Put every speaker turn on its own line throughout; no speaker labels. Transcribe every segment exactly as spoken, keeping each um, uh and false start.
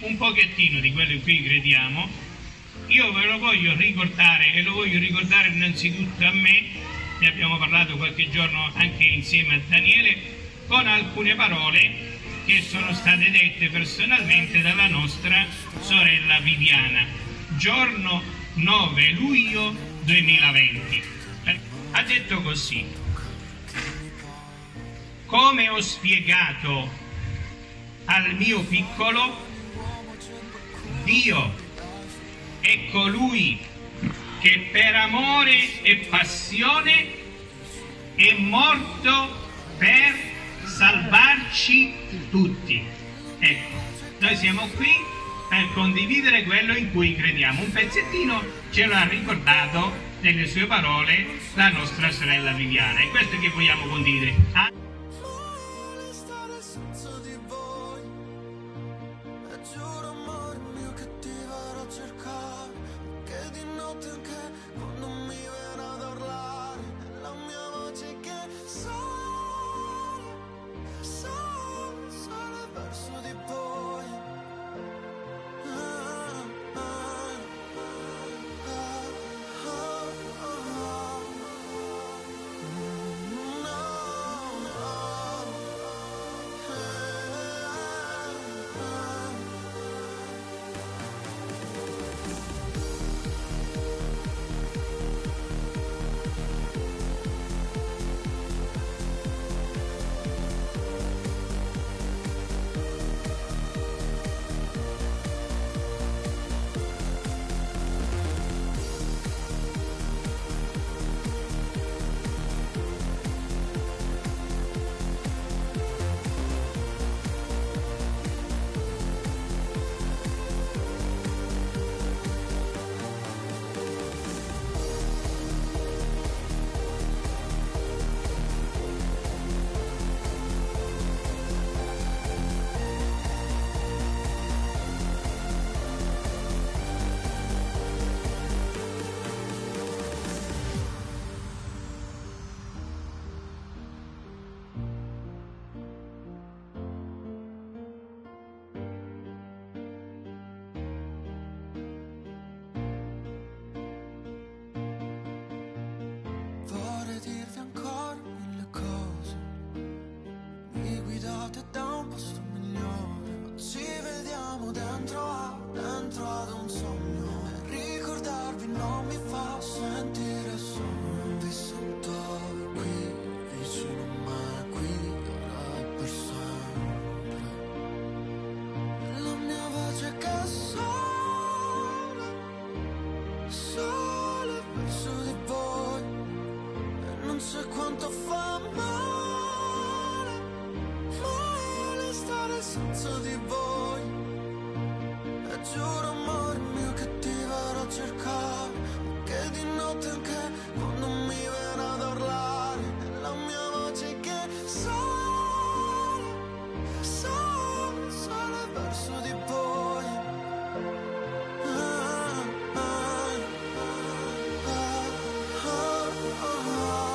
un pochettino di quello in cui crediamo, io ve lo voglio ricordare e lo voglio ricordare innanzitutto a me, ne abbiamo parlato qualche giorno anche insieme a Daniele, con alcune parole che sono state dette personalmente dalla nostra sorella Viviana, giorno nove luglio duemilaventi. Ha detto così: come ho spiegato al mio piccolo, Dio è colui che per amore e passione è morto per salvarci tutti. Ecco, noi siamo qui per condividere quello in cui crediamo. Un pezzettino ce l'ha ricordato nelle sue parole la nostra sorella Viviana, e questo che vogliamo condividere. Ah.
Quanto fa male, male stare senza di voi. E giuro amore mio che ti verrò a cercare, che di notte anche quando mi viene ad urlare, è la mia voce che sale, sale, sale verso di voi. Ah, ah, ah, ah, ah, ah.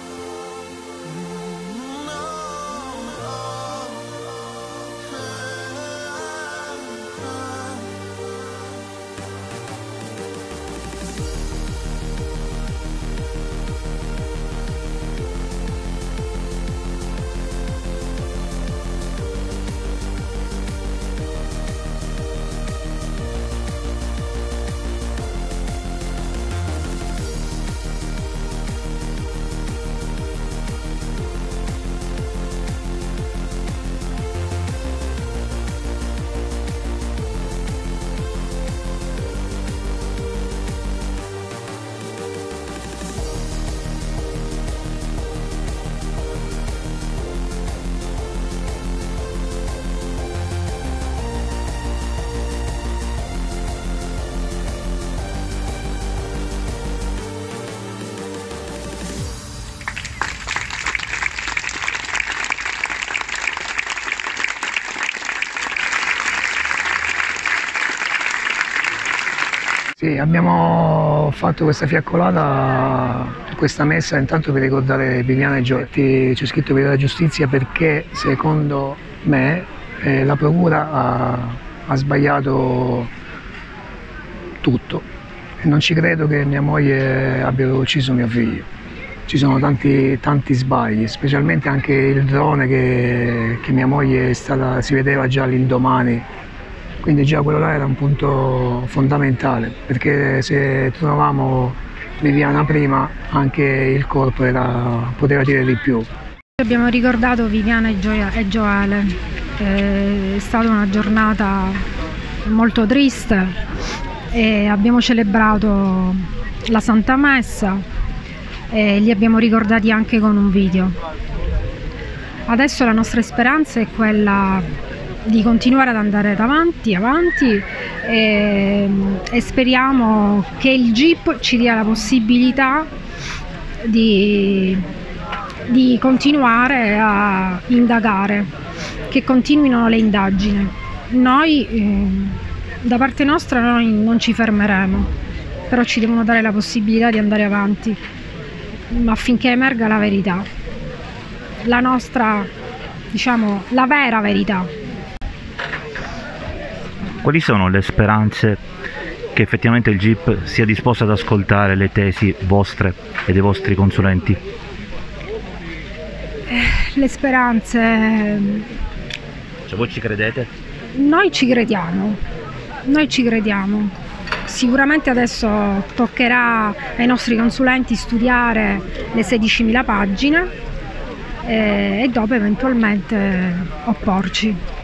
Sì, abbiamo fatto questa fiaccolata, questa messa intanto per ricordare Viviana e Giorgi. C'è scritto per la giustizia perché secondo me eh, la procura ha ha sbagliato tutto e non ci credo che mia moglie abbia ucciso mio figlio. Ci sono tanti, tanti sbagli, specialmente anche il drone che, che mia moglie è stata, si vedeva già l'indomani, quindi già quello là era un punto fondamentale, perché se trovavamo Viviana prima anche il corpo era, poteva dire di più.
Abbiamo ricordato Viviana e, Gioia, e Gioele, è stata una giornata molto triste e abbiamo celebrato la Santa Messa e li abbiamo ricordati anche con un video. Adesso la nostra speranza è quella di continuare ad andare avanti, avanti e, e speriamo che il G I P ci dia la possibilità di, di continuare a indagare, che continuino le indagini. Noi eh, da parte nostra noi non ci fermeremo, però ci devono dare la possibilità di andare avanti, ma affinché emerga la verità, la nostra, diciamo, la vera verità.
Quali sono le speranze che effettivamente il G I P sia disposto ad ascoltare le tesi vostre e dei vostri consulenti?
Le speranze...
Cioè, voi ci credete?
Noi ci crediamo, noi ci crediamo. Sicuramente adesso toccherà ai nostri consulenti studiare le sedicimila pagine e, e dopo eventualmente opporci.